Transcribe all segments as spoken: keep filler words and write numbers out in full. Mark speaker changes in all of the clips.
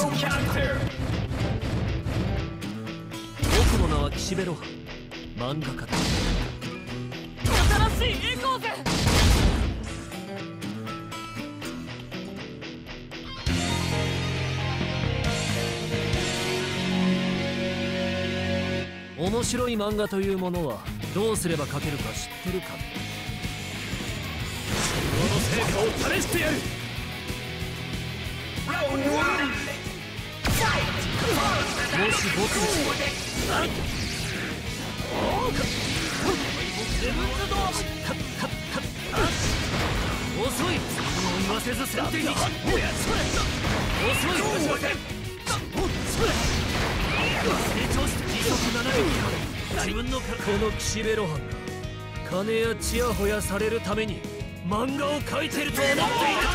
Speaker 1: 僕の名は岸辺露伴、漫画家だ。新しい栄光ぜ。面白い漫画というものはどうすれば描けるか知ってるか。その成果を試してやる。もし僕に遅い。もう言わせず先手に。遅い。成長して時速ななキロ。自分のこの岸辺露伴が金やちやほやされるために漫画を描いてると思っているか。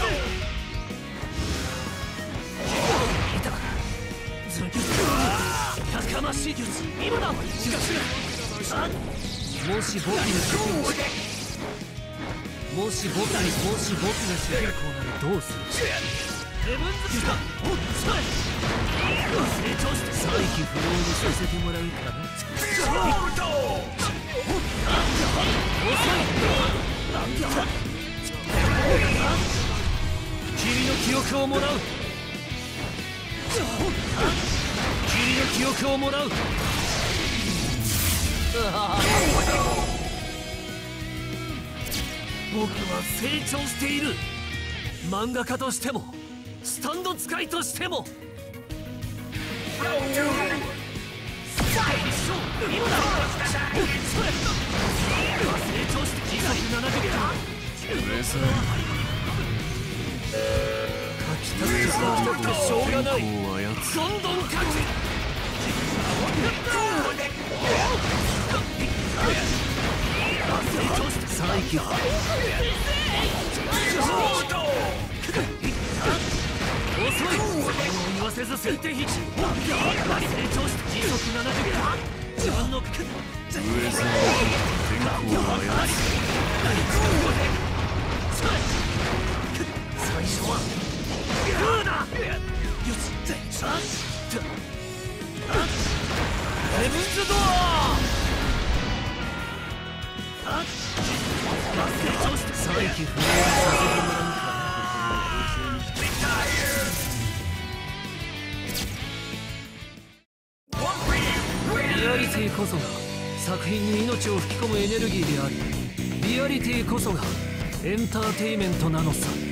Speaker 1: やかましい技術、今だ。しかしもし僕に主人公もし僕にもし僕が主人公ならどうする。ヘブンズか。成長して再起不能にさせてもらうかな。遅い。君の記憶をもらう。君の記憶をもらう。僕は成長している。漫画家としてもスタンド使いとしても。成長して時速ななじゅっキロ。書きたくて書きたくてしょうがない。どんどん書け。成長して再起。遅い。言わせず先手必。成長して時速ななじゅっキロ。自分の上様の天候を操る。最初はグーだ。よし。ヘブンズドア。成長して再起不能にさせてもらうか。リアリティこそが作品に命を吹き込むエネルギーであり、リアリティこそがエンターテイメントなのさ。